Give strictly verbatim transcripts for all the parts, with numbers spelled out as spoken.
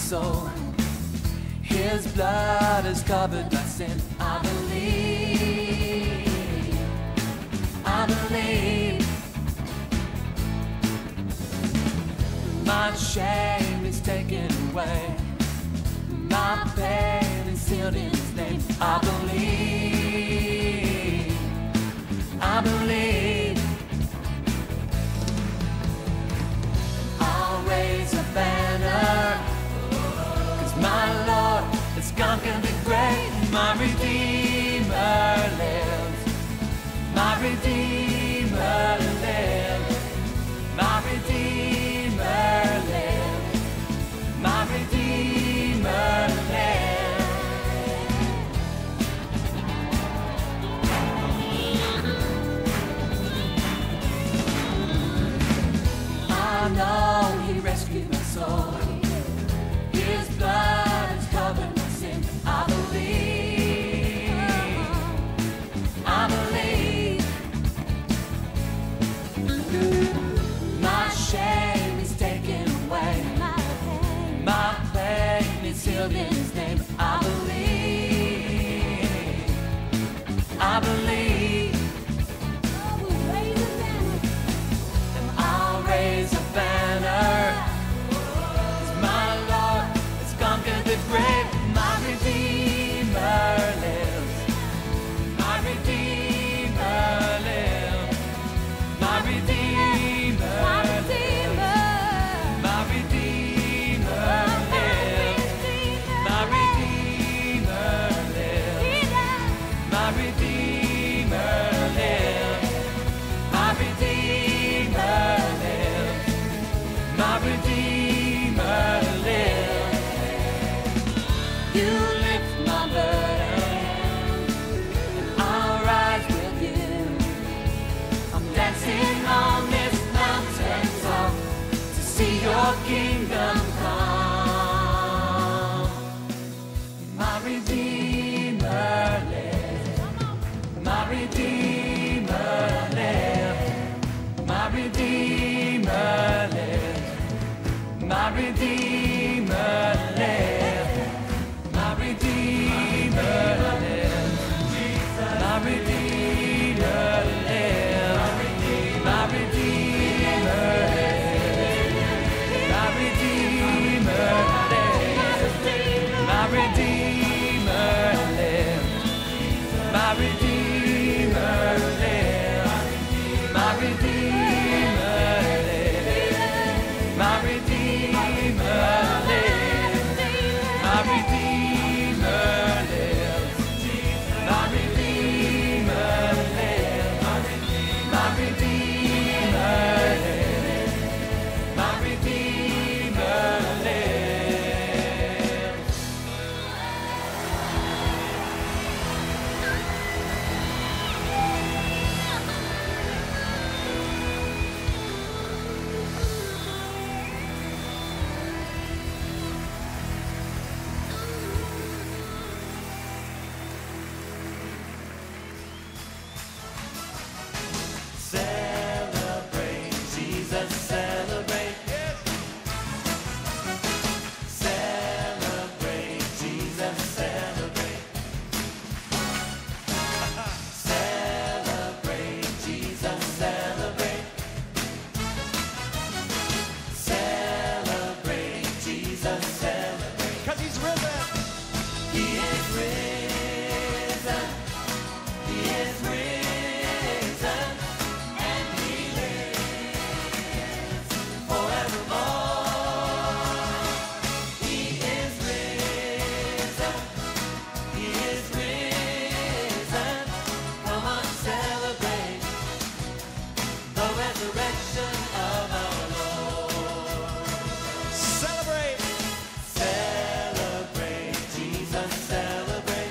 soul. His blood has covered my sin. I believe, I believe. My shame is taken away. My pain is sealed in His name. I believe, I believe. I'll raise a banner, 'cause my Lord has conquered the grave. My Redeemer lives. My Redeemer lives. My Redeemer lives. My Redeemer lives. I know He rescued my soul. His blood has covered my sin. I believe, I believe. My shame is taken away. My pain is sealed in His name. I believe, I believe. And I'll raise a banner, 'cause my Lord has conquered the grave. My Redeemer lives. My Redeemer lives. My Redeemer lives. My Redeemer lives. My Redeemer lives. My Redeemer lives. My Redeemer lives. My Redeemer lives. You lift my burden, and I'll rise with you. I'm dancing on this mountain top to see your kingdom come. My Redeemer lives. My Redeemer lives. My Redeemer lives. My Redeemer lives. My Redeemer lives. My Redeemer lives. My Redeemer lives. My Redeemer lives. My Redeemer lives. My Redeemer lives. My Redeemer lives. My Redeemer lives. My Redeemer lives. My Redeemer lives. My Redeemer lives. My Redeemer lives. Celebrate, Jesus, celebrate. Celebrate, Jesus, celebrate. Celebrate, Jesus, celebrate. Celebrate, Jesus, celebrate. 'Cause He's risen. He is risen. He is risen. And He lives forevermore. He is risen. He is risen. Come on, celebrate the resurrection of our Lord. Celebrate. Celebrate, Jesus, celebrate.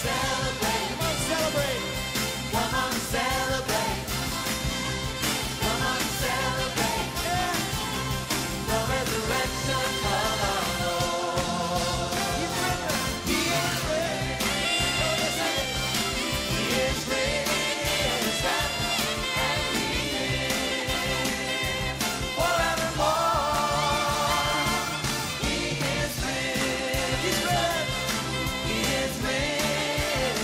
celebrate. Come on, celebrate. Come on, celebrate. Come on, celebrate. Yeah. The resurrection of our Lord. He's risen. He is risen. He is risen. And He lives forevermore. He is risen. He's risen. He is risen.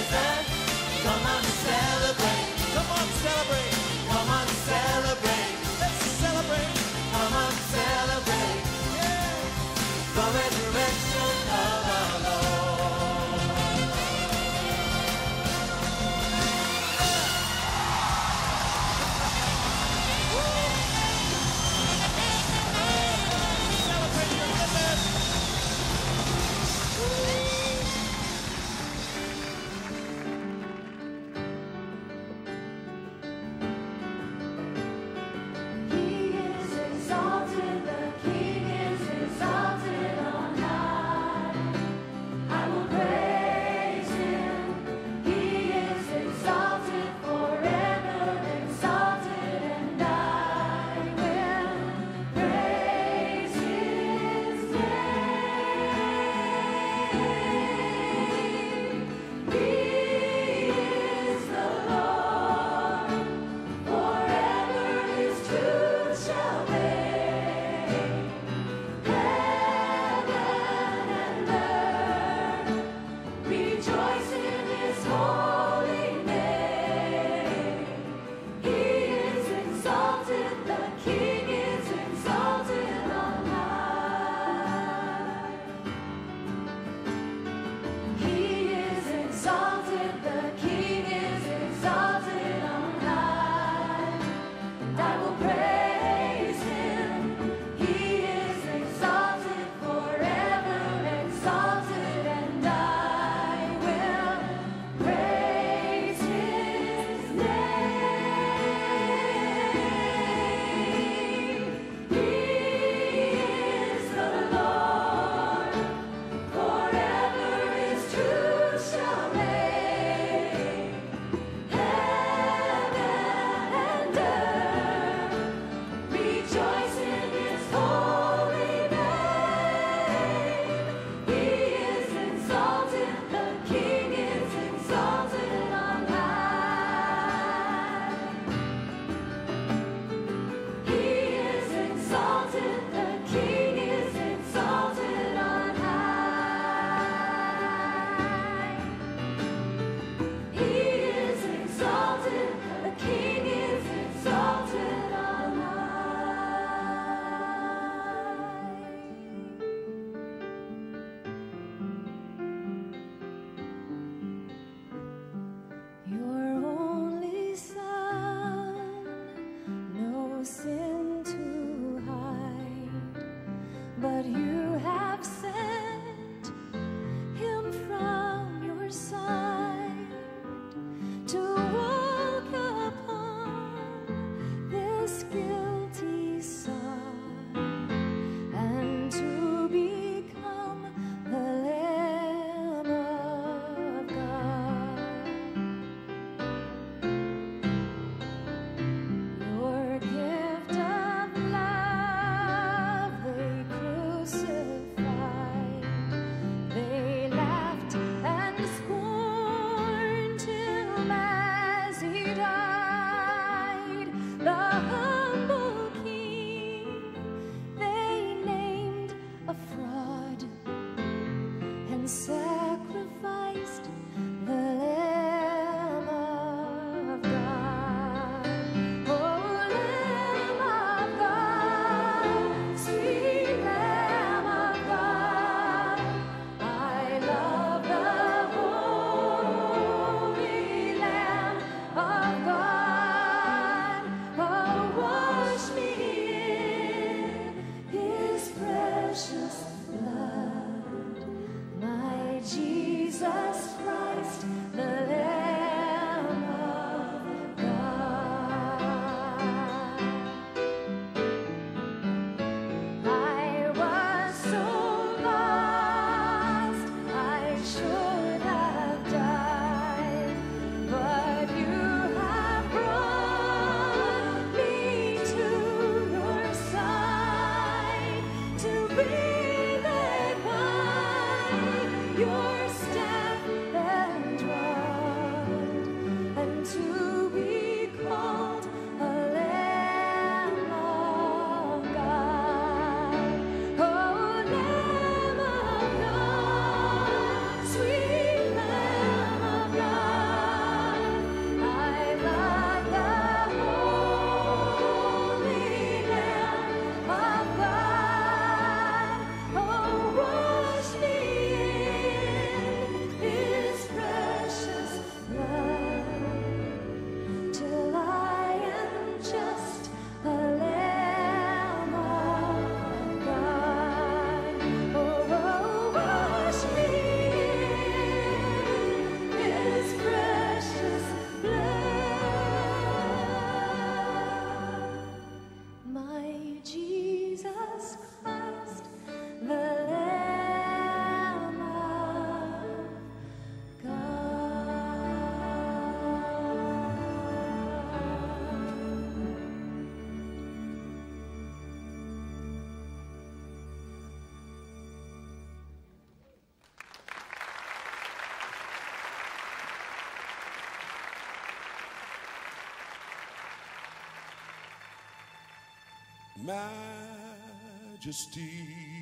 majesty.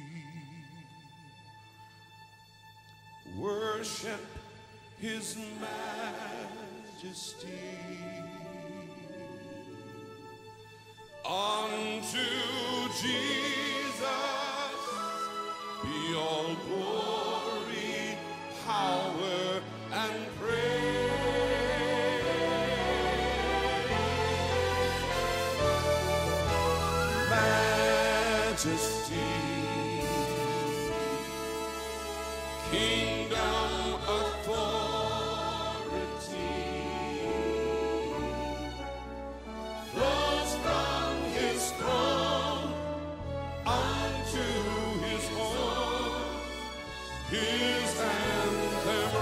Worship his majesty. Unto Jesus be all glory, power, and praise. Majesty, kingdom, authority flows from his throne unto his home. His anthem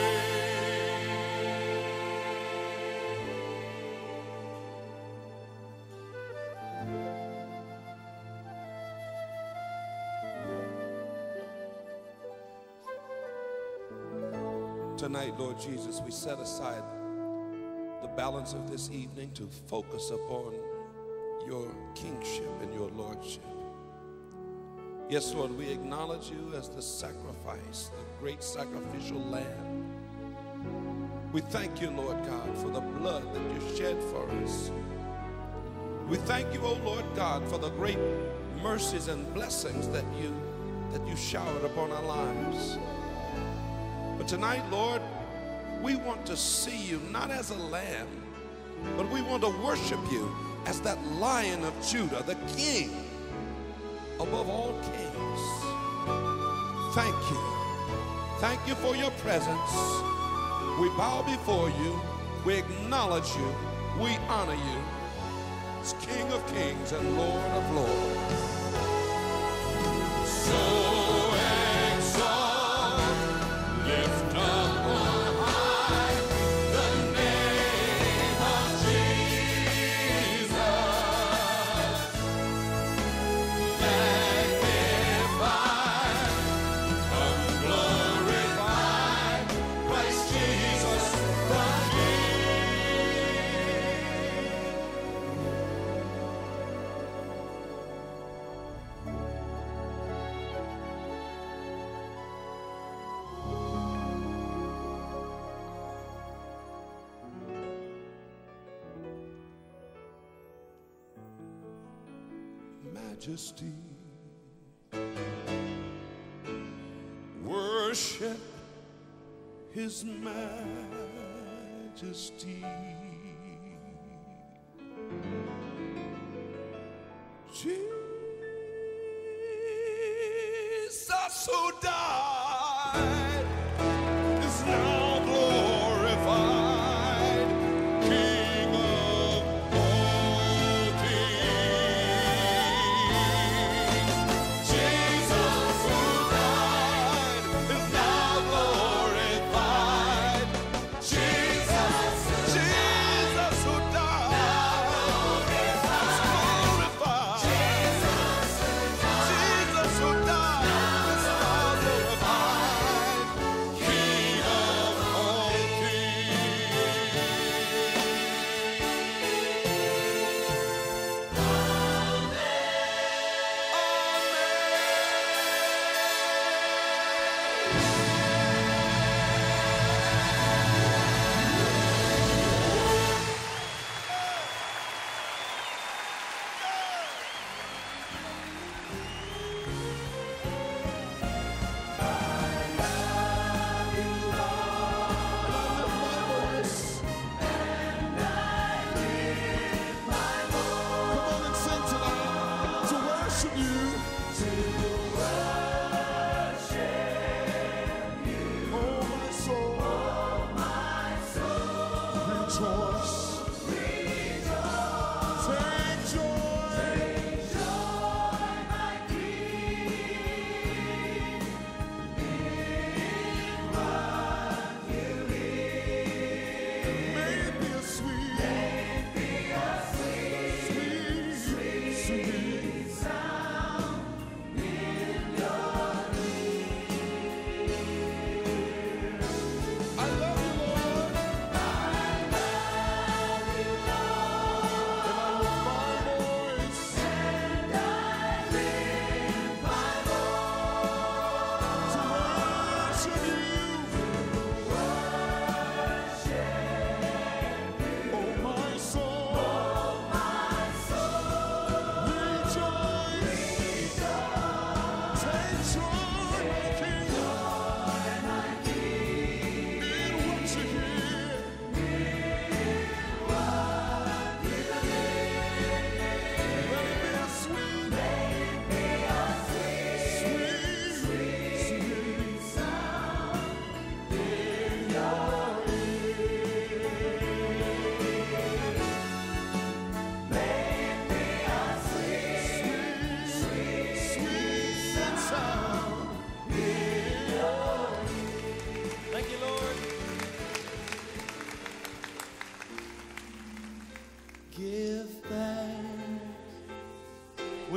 Tonight, Lord Jesus, we set aside the balance of this evening to focus upon your kingship and your lordship. Yes, Lord, we acknowledge you as the sacrifice, the great sacrificial lamb. We thank you, Lord God, for the blood that you shed for us. We thank you, oh Lord God, for the great mercies and blessings that you, that you showered upon our lives. But tonight, Lord, we want to see you not as a lamb, but we want to worship you as that Lion of Judah, the King above all kings. Thank you. Thank you for your presence. We bow before you. We acknowledge you. We honor you as King of kings and Lord of lords. So exalt, lift up on high the name of Jesus. Magnify, come glorify Christ Jesus the majesty. Worship his majesty. Jesus who died is now glorified, King of all kings. Jesus who died is now glorified. Jesus, Jesus.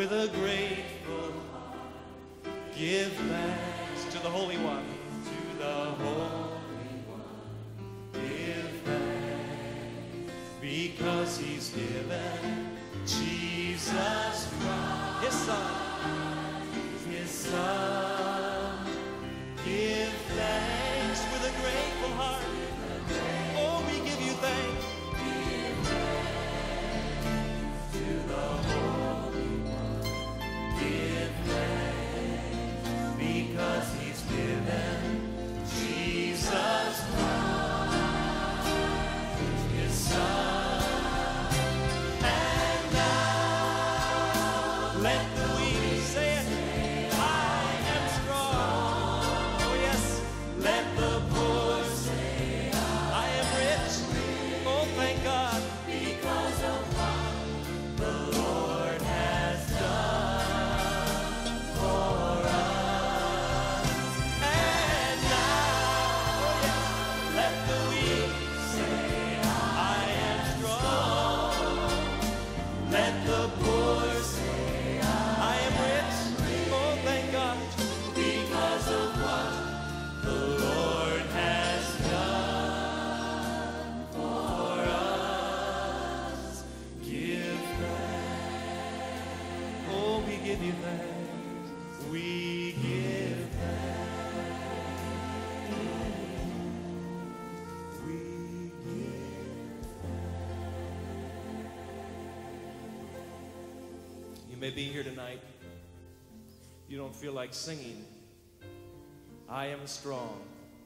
with a grateful heart, give thanks to the Holy One, to the Holy One, give thanks, because He's given Jesus Christ, His Son, His Son. Give thanks with a grateful heart. Oh, we give you thanks. Give thanks to the Holy One. Give thanks because He's given Jesus Christ, His Son. And now let the weak say it. I am strong. Oh yes, let the poor say I am rich. Oh, thank God, because of what the Lord has done for us. And now, oh yes, let the weak say I am strong. Let the poor say I am rich. Oh, thank God, because of what the Lord has done for us. Give thanks. Oh, we give you thanks. We give thanks. We give. You may be here tonight. You don't feel like singing, I am strong.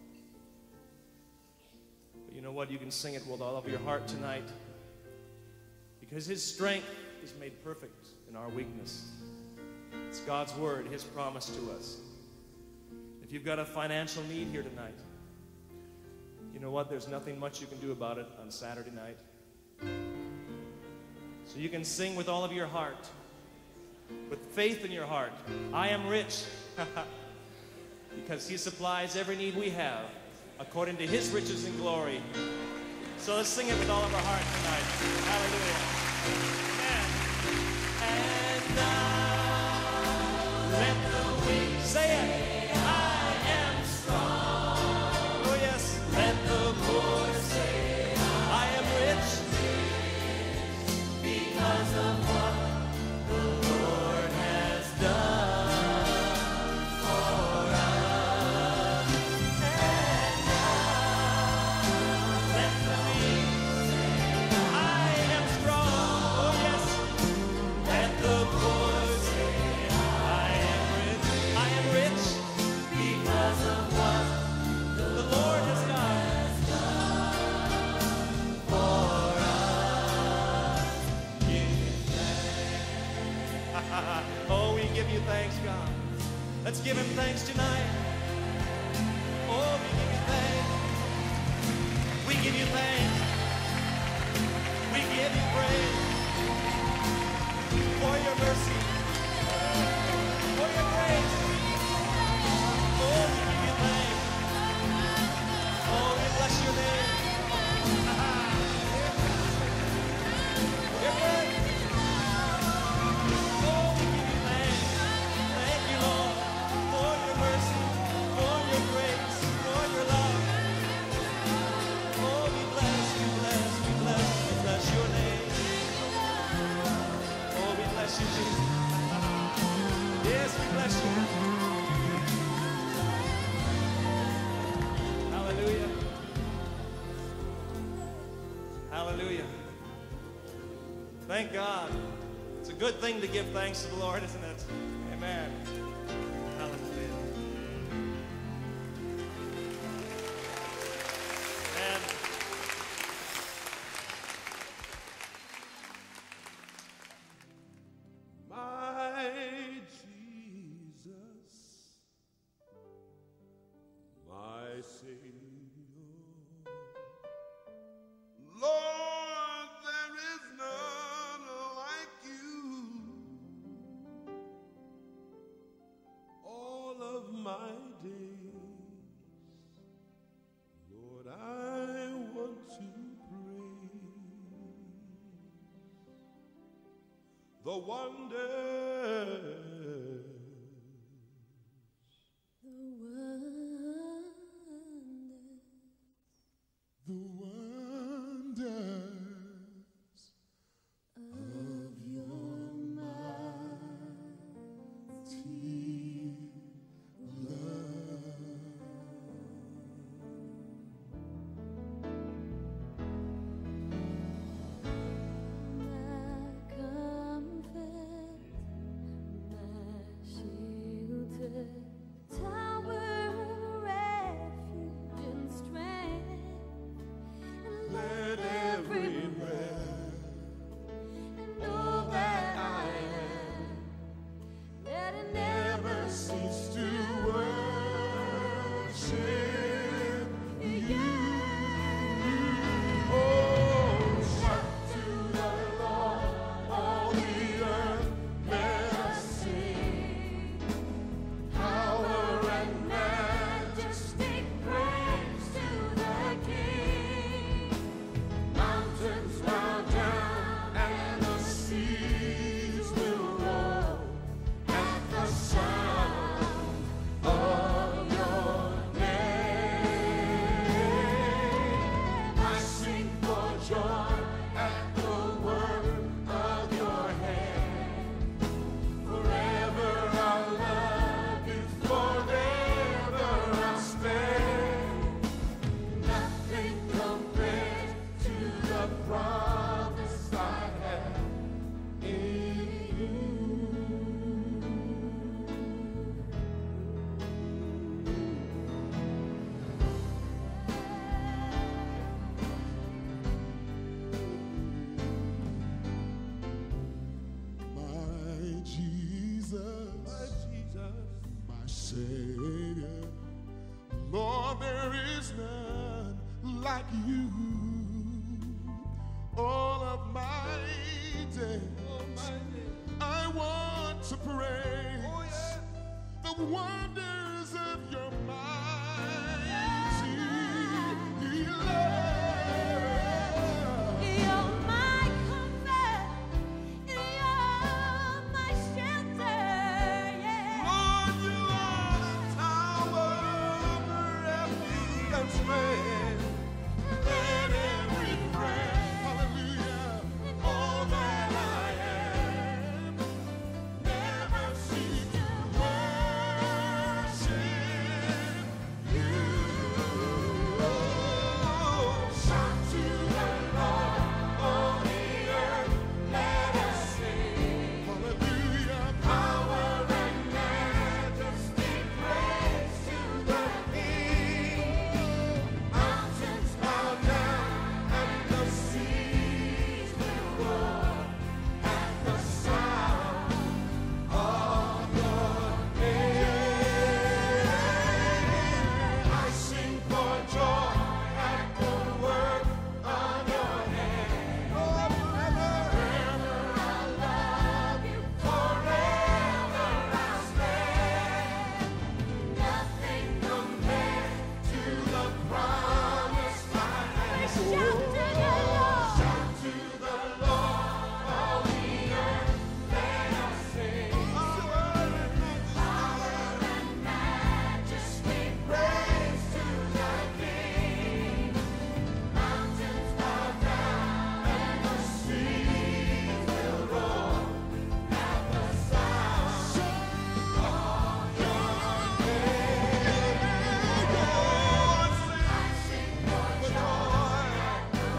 But you know what? You can sing it with all of your heart tonight, because His strength is made perfect in our weakness. It's God's word, His promise to us. If you've got a financial need here tonight, you know what? There's nothing much you can do about it on Saturday night. So you can sing with all of your heart, with faith in your heart. I am rich. Because He supplies every need we have according to His riches and glory. So let's sing it with all of our heart tonight. Hallelujah. And now let the weak say it. I am strong. Oh yes. Let the poor say I am rich, because of what the Lord has done for us. And now let the weak say I am strong. Oh yes. Let the poor say I am rich. I am rich because of what the Lord has done for us. Give thanks. Oh, we give you thanks, God. Let's give Him thanks tonight. Oh, we give you thanks. We give you thanks. We give you praise for your mercy, for your grace. Oh, we give you thanks. Oh, we bless your name. You're good. Oh, we give you thanks. Thank you, Lord, for your mercy, for your grace, for your love. Oh, we bless, we bless, we bless, we bless your name. Oh, we bless you, Jesus. Yes, we bless you. Hallelujah. Hallelujah. Thank God. It's a good thing to give thanks to the Lord, isn't it? Amen. Hallelujah. And My Jesus, my Savior, Lord, there is none like you. All of my days, Lord, I want to praise the the wonders, the wonders of your mighty love. My comfort, my shelter, tower of refuge and strength, and Let every breath and all that I am, let it never never cease to worship you. Oh, shout to the Lord, all the earth, let us sing. Power and majesty, praise to the King. mountains bow down and the seas will roll at the sound of your name. I sing for joy at the work of your hand. Forever I'll love you, forever I'll stand. Nothing compares to the promise I have in you. My Jesus, my Jesus. my Savior, Lord, there is none like you. All of my days, I want to praise Oh, yeah. the wonders of your mighty love. You're my comfort, you're my shelter, yeah. Lord, you are the tower of refuge and strength. Let every breath, hallelujah, all that I am, never cease to worship you. Oh, shout to the Lord, all the earth, let us sing. Hallelujah, power and majesty, praise to the King. Mountains bow down and the seas will roar at the sound of your name. I sing for joy at the work of your hand. Forever I'll love you, forever I'll stand. Nothing compares to the promise I have. Shout to the Lord. Shout to the Lord, all the earth, let us sing. Power and majesty, praise to the King. Mountains bow down and the seas will roar at the sound of your name. I sing for joy at the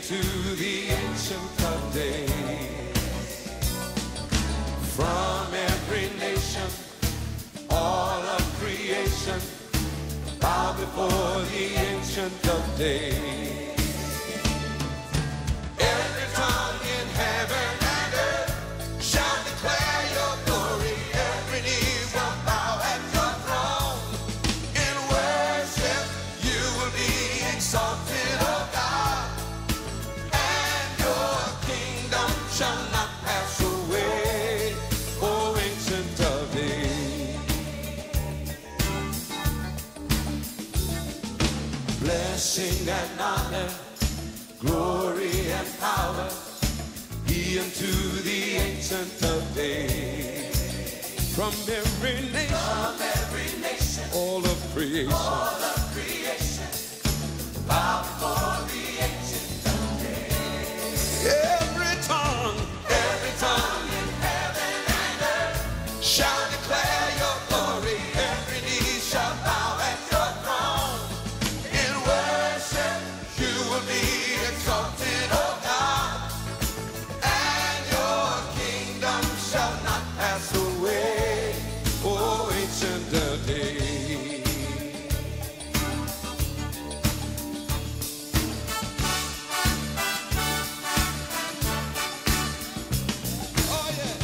into the Ancient of Days. From every nation, all of creation, bow before the Ancient of Days. Every tongue in heaven and earth shall declare your glory. Every knee will bow at your throne. In worship you will be exalted, O God, and your kingdom shall not pass away, O Ancient of Days. Blessing and honor, glory and power be unto the Ancient of Days. From every nation, From every nation all of creation, all of creation, bow before the Ancient of Days. Every tongue, every tongue in heaven and earth shall declare your glory. Every knee shall bow at your throne. In worship you will be exalted, O God, and your kingdom shall not pass away, O Ancient of Days. Oh yeah.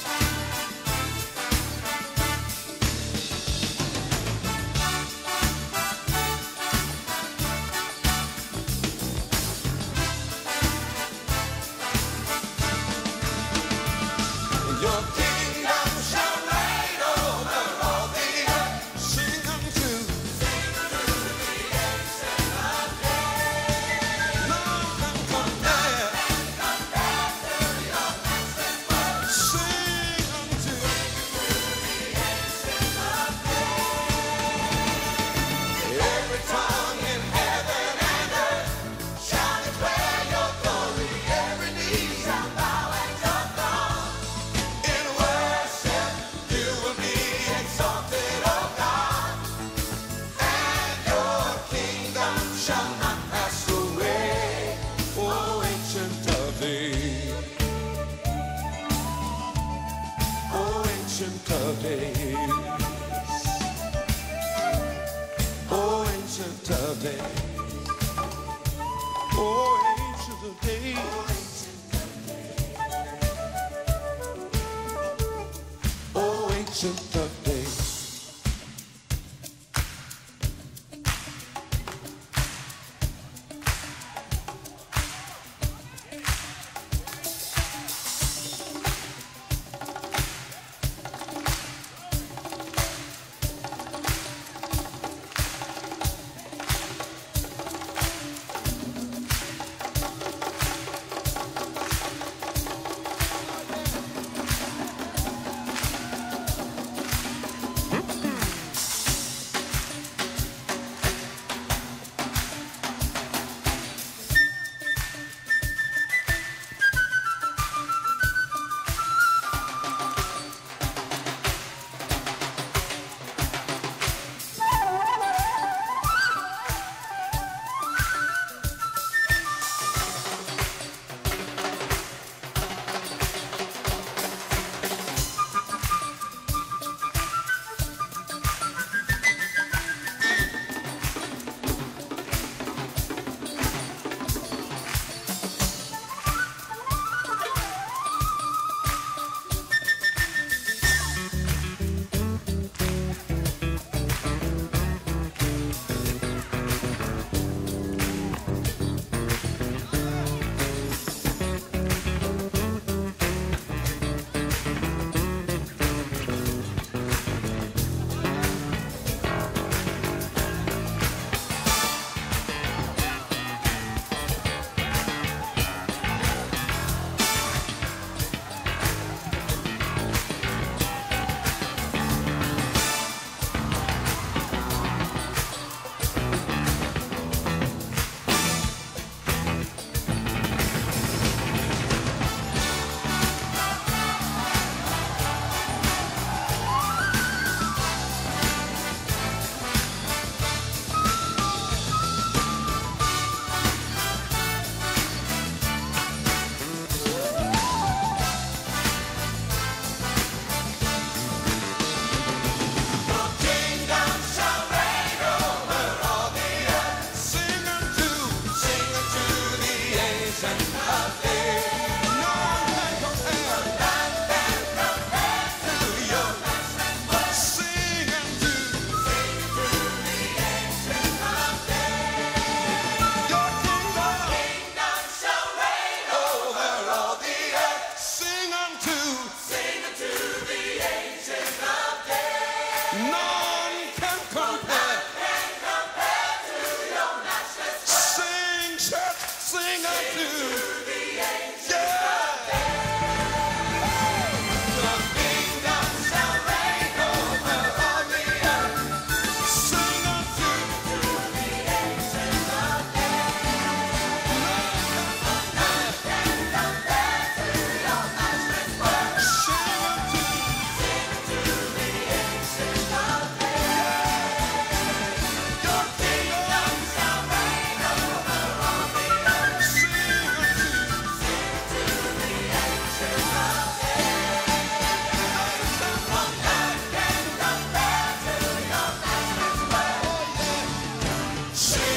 Your kingdom shall reign over all the earth. Sing unto, sing unto the Ancient of Days. None can compare, none can compare to your matchless word. Sing unto, sing unto the Ancient of Days. Every tongue in heaven and earth shall declare your glory. Every knee shall bow at your throne. In worship you will be exalted, O God, and your kingdom shall not pass away, O Ancient of Days. O Ancient of Days. O Ancient of Days. O Ancient of Days. O Ancient of Days. Sing